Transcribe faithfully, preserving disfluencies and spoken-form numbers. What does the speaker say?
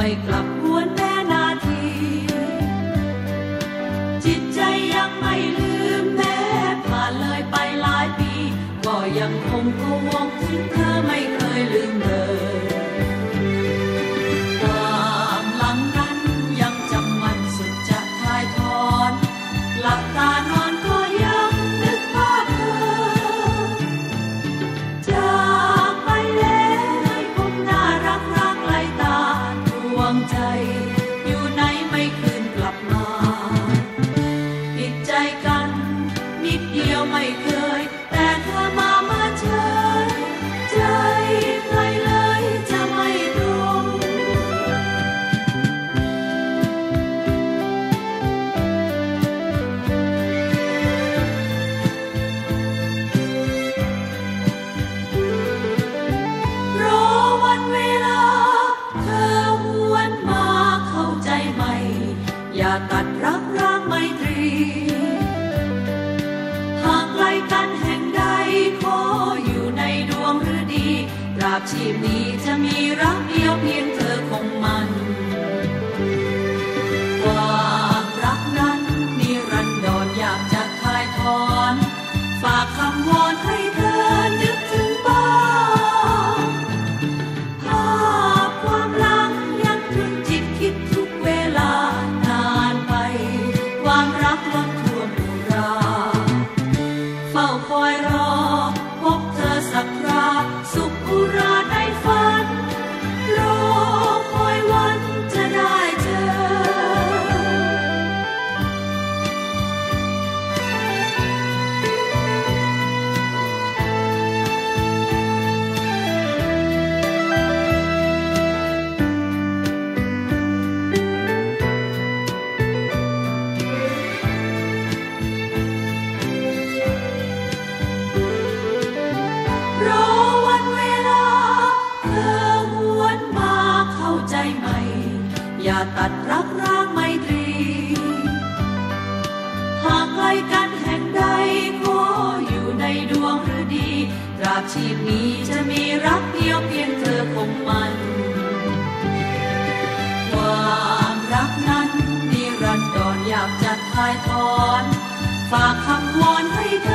ไม่กลับหวนแม้นาทีจิตใจยังไม่ลืมแม้ผ่านเลยไปหลายปีก็ยังคงพะวงถึงเธอไม่เคยลืมเลยความหลังนั้นยังจำมันสุดจะถ่ายทอดหลับตานอนก็ยังนึกภาพเธอจากไปแล้วคงน่ารักรักไกลตาดวงใจอยู่ไหนไม่คืนกลับมาผิดใจกันนิดเดียวไม่เคยแต่เธอมามาเฉยใจใครเลยจะไม่ตรงรอวันเวลาเธอหวนมาเข้าใจไหมอย่าตัดรักร้างไมตรีหากไกลกันแห่งใดขออยู่ในดวงฤดีตราบชีพนี้จะมีรักเดียวเพียงเธอคงมันความรักนั้นนิรันดรอยากจะถ่ายทอนฝากคำวอนให้เธอนึกถึงบ้างภาพความหลังยังตรึงจิตคิดทุกเวลานานไปความรักล้นท่วมอุราเฝ้าคอยรอพบเธอสักคราสุขอุราในฝันรอคอยวันจะได้เจอรอวันเวลาเธอหวนมาเข้าใจไหมอย่าตัดรักร้างไมตรีหากไกลกันแห่งใดขออยู่ในดวงฤดีตราบชีพนี้จะมีรักเดียวเพียงเธอคงมันความรักนั้นนิรันดรอยากจะถ่ายทอนฝากคำวอนให้เธ